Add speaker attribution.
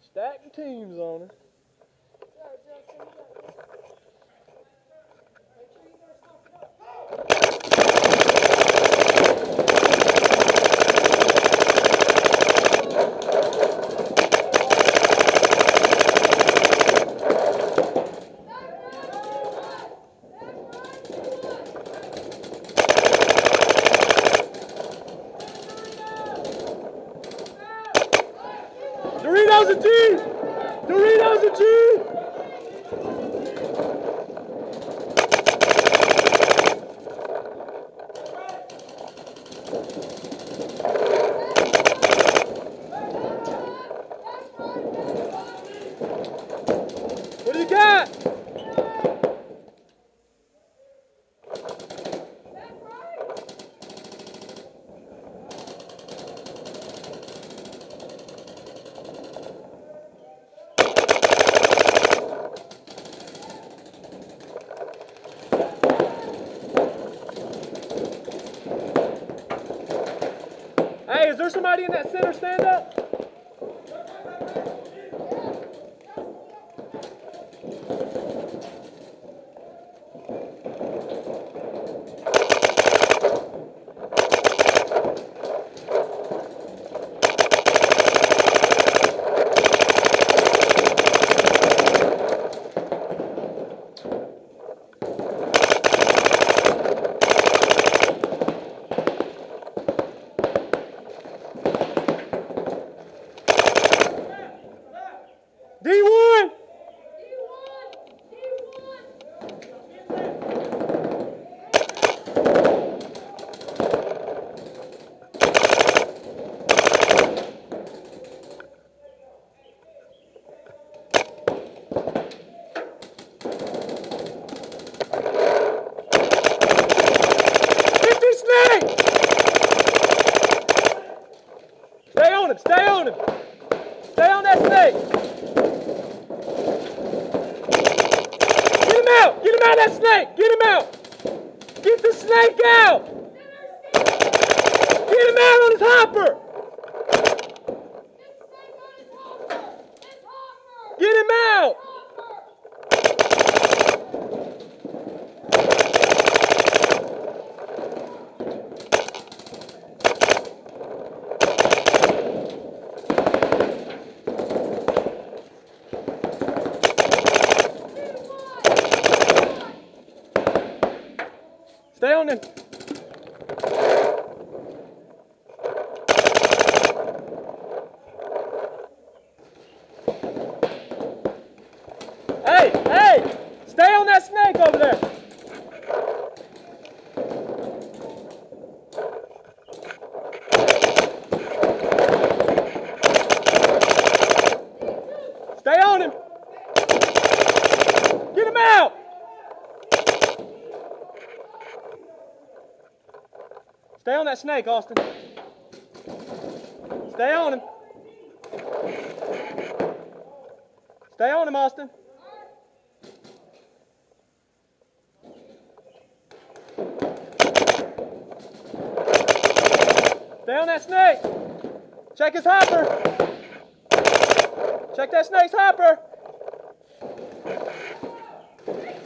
Speaker 1: Stacking teams on her. Doritos and cheese! Doritos and cheese! What do you got? Hey, is there somebody in that center stand up? D1! Stay on him, stay on him. Stay on that snake. Get him out! Get him out of that snake! Get him out! Get the snake out! Get him out on his hopper! Get him out! Stay on him. Hey, hey! Stay on that snake over there. Stay on him. Get him out. Stay on that snake, Austin. Stay on him. Stay on him, Austin. Stay on that snake. Check his hopper. Check that snake's hopper.